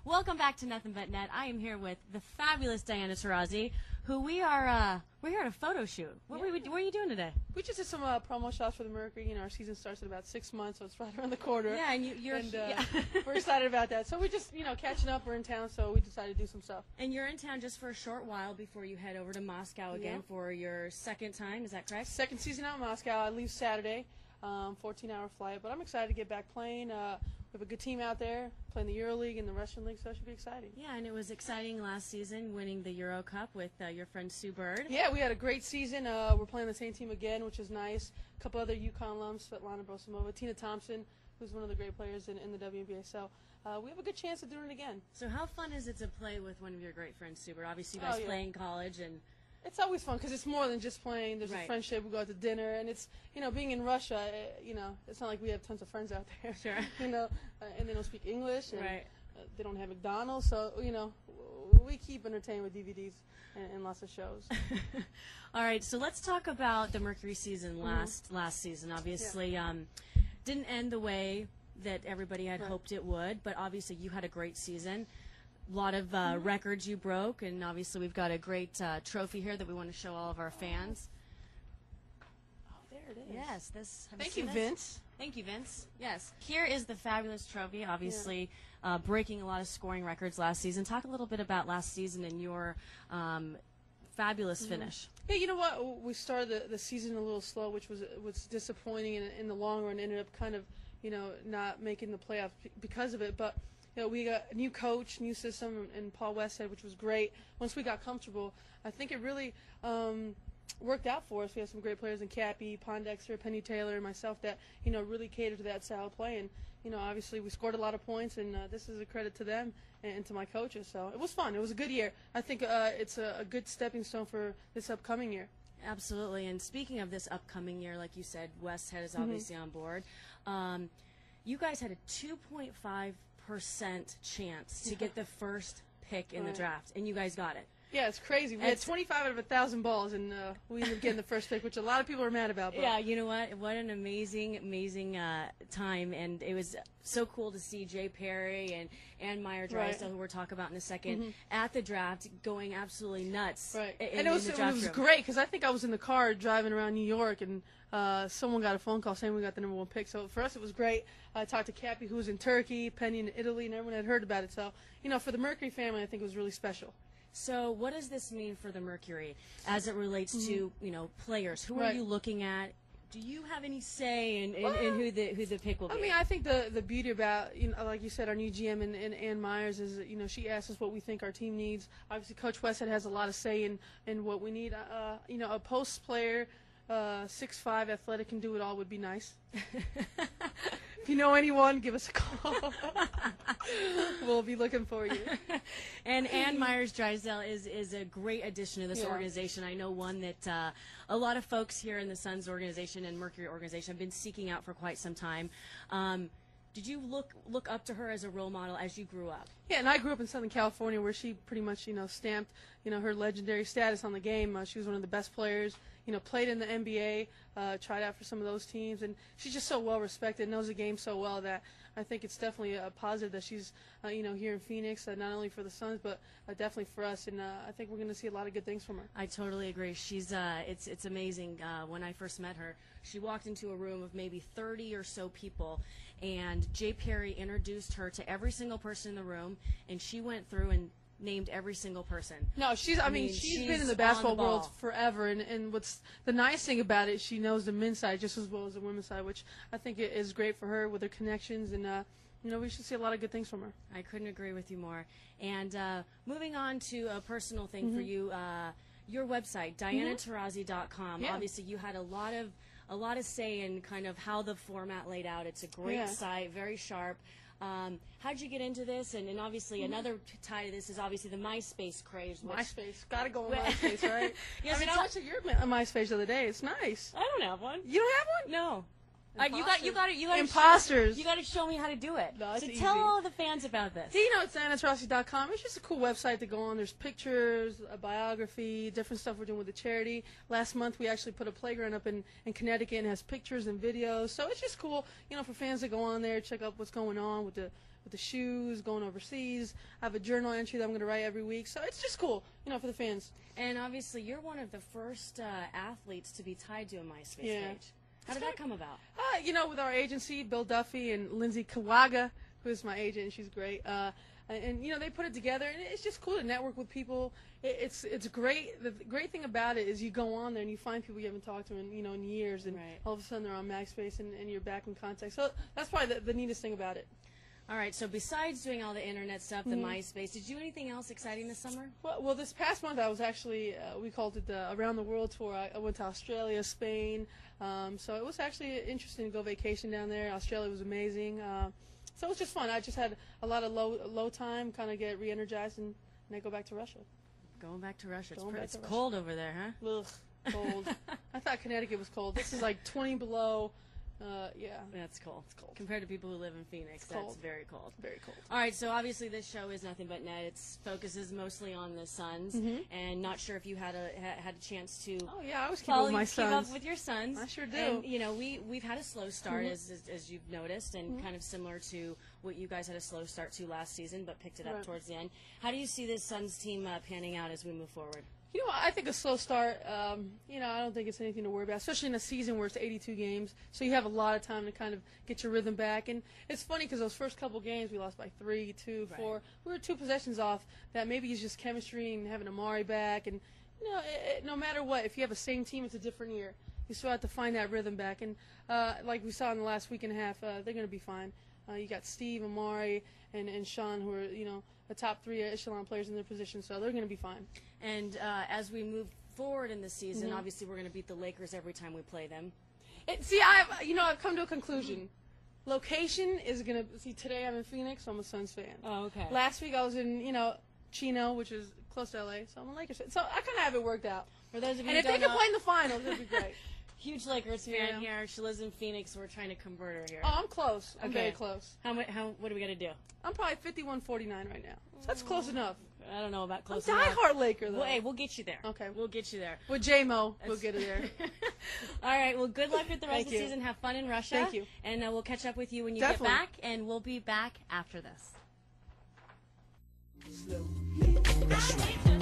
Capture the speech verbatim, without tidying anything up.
Welcome back to Nothing But Net. I am here with the fabulous Diana Taurasi, who we are, uh, we're here at a photo shoot. What, Yeah. were we, what are you doing today? We just did some uh, promo shots for the Mercury. You know, our season starts in about six months, so it's right around the corner. Yeah, and you, you're and, uh, yeah. we're excited about that. So we just, you know, catching up. We're in town, so we decided to do some stuff. And you're in town just for a short while before you head over to Moscow again Yeah. for your second time. Is that correct? Second season out in Moscow. I leave Saturday, um, fourteen hour flight. But I'm excited to get back playing. Uh, we have a good team out there playing the EuroLeague and the Russian League, so it should be exciting. Yeah, and it was exciting last season winning the Euro Cup with uh, your friend Sue Bird. Yeah, we had a great season. Uh, we're playing the same team again, which is nice. A couple other UConn alums, Svetlana Brosimova, Tina Thompson, who's one of the great players in, in the W N B A. So uh, we have a good chance of doing it again. So how fun is it to play with one of your great friends, Sue Bird? Obviously, you guys Oh, yeah. play in college and... It's always fun because it's more than just playing. There's Right. a friendship. We go out to dinner, and it's, you know, being in Russia, uh, you know, it's not like we have tons of friends out there. Sure. You know, uh, and they don't speak English, and Right. uh, they don't have McDonald's, so, you know, we keep entertained with D V Ds and, and lots of shows. All right, so let's talk about the Mercury season Mm-hmm. last last season. Obviously, um, didn't end the way that everybody had Right. hoped it would, but obviously you had a great season. A lot of uh, Mm-hmm. records you broke, and obviously we've got a great uh, trophy here that we want to show all of our fans. Oh, there it is. Yes, this. have Thank seen you, this? Vince. Thank you, Vince. Yes, here is the fabulous trophy. Obviously, uh, breaking a lot of scoring records last season. Talk a little bit about last season and your um, fabulous Mm-hmm. finish. Yeah, you know what? We started the, the season a little slow, which was was disappointing, and in the long run ended up kind of, you know, not making the playoffs be- because of it. But you know, we got a new coach, new system, and Paul Westhead, which was great. Once we got comfortable, I think it really um, worked out for us. We had some great players in Cappy, Pondexter, Penny Taylor, and myself that, you know, really catered to that style of play. And, you know, obviously we scored a lot of points, and uh, this is a credit to them and, and to my coaches. So it was fun. It was a good year. I think uh, it's a, a good stepping stone for this upcoming year. Absolutely. And speaking of this upcoming year, like you said, Westhead is Mm-hmm. obviously on board. Um, you guys had a two point five percent chance to get the first pick in Right. the draft, and you guys got it. Yeah, it's crazy. We It's- had twenty-five out of one thousand balls, and uh, we ended up getting the first pick, which a lot of people are mad about. But Yeah, you know what? What an amazing, amazing uh, time, and it was so cool to see Jay Perry and Ann Meyer Drysdale, who we'll talk about in a 2nd at the draft, going absolutely nuts. Right. In, and it was, in the it draft was room. great because I think I was in the car driving around New York, and uh, someone got a phone call saying we got the number one pick. So for us, it was great. I talked to Cappy, who was in Turkey, Penny in Italy, and everyone had heard about it. So, you know, for the Mercury family, I think it was really special. So, what does this mean for the Mercury as it relates to you know players? Who are Mm-hmm. Right. you looking at? Do you have any say in, in, in who the who the pick will be? I mean, I think the the beauty about, you know, like you said, our new G M and, and Ann Myers is, that, you know, she asks us what we think our team needs. Obviously, Coach Westhead has a lot of say in, in what we need. Uh, you know, a post player, uh, six five, athletic, can do it all would be nice. If you know anyone, give us a call. We'll be looking for you. And Ann Myers Drysdale is is a great addition to this Yeah. organization. I know one that uh, a lot of folks here in the Suns organization and Mercury organization have been seeking out for quite some time. Um, did you look look up to her as a role model as you grew up? Yeah, and I grew up in Southern California, where she pretty much, you know, stamped, you know, her legendary status on the game. Uh, she was one of the best players. You know, played in the N B A, uh, tried out for some of those teams, and she's just so well respected, knows the game so well that I think it's definitely a positive that she's, uh, you know, here in Phoenix, uh, not only for the Suns, but uh, definitely for us. And uh, I think we're going to see a lot of good things from her. I totally agree. She's uh, it's it's amazing. Uh, when I first met her, she walked into a room of maybe thirty or so people, and Jay Perry introduced her to every single person in the room, and she went through and named every single person. No, she's. I, I mean, mean, she's she's been in the on basketball the world ball. forever, and and what's the nice thing about it, she knows the men's side just as well as the women's side, which I think it is great for her with her connections, and uh, you know, we should see a lot of good things from her. I couldn't agree with you more. And uh, moving on to a personal thing Mm-hmm. for you, uh, your website, Diana Taurasi dot com. Yeah. Obviously, you had a lot of a lot of say in kind of how the format laid out. It's a great Yeah. site, very sharp. Um, how did you get into this? And, and obviously, Mm-hmm. another t- tie to this is obviously the MySpace craze. Which, MySpace, gotta go on Well- MySpace, right? Yes, I mean, it's I a- went to your Ma- MySpace the other day. It's nice. I don't have one. You don't have one? No. Uh, you got you got to you got Imposters. You got to show me how to do it. No, it's so easy. tell all the fans about this. Yeah, you know, it's Diana Taurasi dot com. It's just a cool website to go on. There's pictures, a biography, different stuff we're doing with the charity. Last month, we actually put a playground up in, in Connecticut and has pictures and videos. So it's just cool, you know, for fans to go on there, check out what's going on with the with the shoes, going overseas. I have a journal entry that I'm going to write every week. So it's just cool, you know, for the fans. And obviously, you're one of the first uh, athletes to be tied to a MySpace Yeah. page. How did that come about? Uh, you know, with our agency, Bill Duffy and Lindsay Kawaga, who is my agent, she's great. Uh, and, and, you know, they put it together, and it's just cool to network with people. It, it's it's great. The great thing about it is you go on there and you find people you haven't talked to in, you know, in years, and Right. all of a sudden they're on MySpace, and, and you're back in contact. So that's probably the, the neatest thing about it. All right, so besides doing all the internet stuff, the MySpace, did you do anything else exciting this summer? Well, well, this past month I was actually, uh, we called it the Around the World Tour. I, I went to Australia, Spain, um, so it was actually interesting to go vacation down there. Australia was amazing. Uh, so it was just fun. I just had a lot of low low time, kind of get re-energized, and, and I go back to Russia. Going back to Russia. It's, Going pre- back it's to Russia. cold over there, huh? Ugh, cold. I thought Connecticut was cold. This is like twenty below. Uh, yeah, That's cold. it's cold. Compared to people who live in Phoenix, that's cold. very cold. Very cold. All right, so obviously this show is nothing but net. It focuses mostly on the Suns, and not sure if you had a ha- had a chance to Oh yeah, I always keep follow up with my keep up sons. with your sons. I sure do. And you know, we we've had a slow start as, as as you've noticed, and kind of similar to what you guys had a slow start to last season, but picked it up Right. towards the end. How do you see this Suns team uh, panning out as we move forward? You know, I think a slow start, um, you know, I don't think it's anything to worry about, especially in a season where it's eighty-two games. So you have a lot of time to kind of get your rhythm back. And it's funny because those first couple games, we lost by three, two, Right. four. We were two possessions off. That maybe it's just chemistry and having Amari back. And, you know, it, it, no matter what, if you have a same team, it's a different year. You still have to find that rhythm back. And uh, like we saw in the last week and a half, uh, they're going to be fine. Uh, you got Steve, Amari, and, and Sean, who are, you know, the top three echelon players in their position. So they're going to be fine. And uh, as we move forward in the season, Mm-hmm. obviously we're going to beat the Lakers every time we play them. It, see, I've you know I've come to a conclusion. Location is gonna see. Today I'm in Phoenix, so I'm a Suns fan. Oh, okay. Last week I was in you know Chino, which is close to L A, so I'm a Lakers fan. So I kind of have it worked out. For those of you And who if they don't can know, play in the finals, it'd be great. huge Lakers fan Yeah. here. She lives in Phoenix. We're trying to convert her here. Oh, I'm close. I'm Okay. very close. How much? How? What do we got to do? I'm probably fifty-one forty-nine right now. So that's close enough. I don't know about I'm close enough. diehard Laker though. Well, hey, we'll get you there. Okay. We'll get you there. With J-Mo, we'll get it there. All right. Well, good luck with the rest Thank of the you. season. Have fun in Russia. Thank you. And uh, we'll catch up with you when you Definitely. get back, and we'll be back after this. Slow.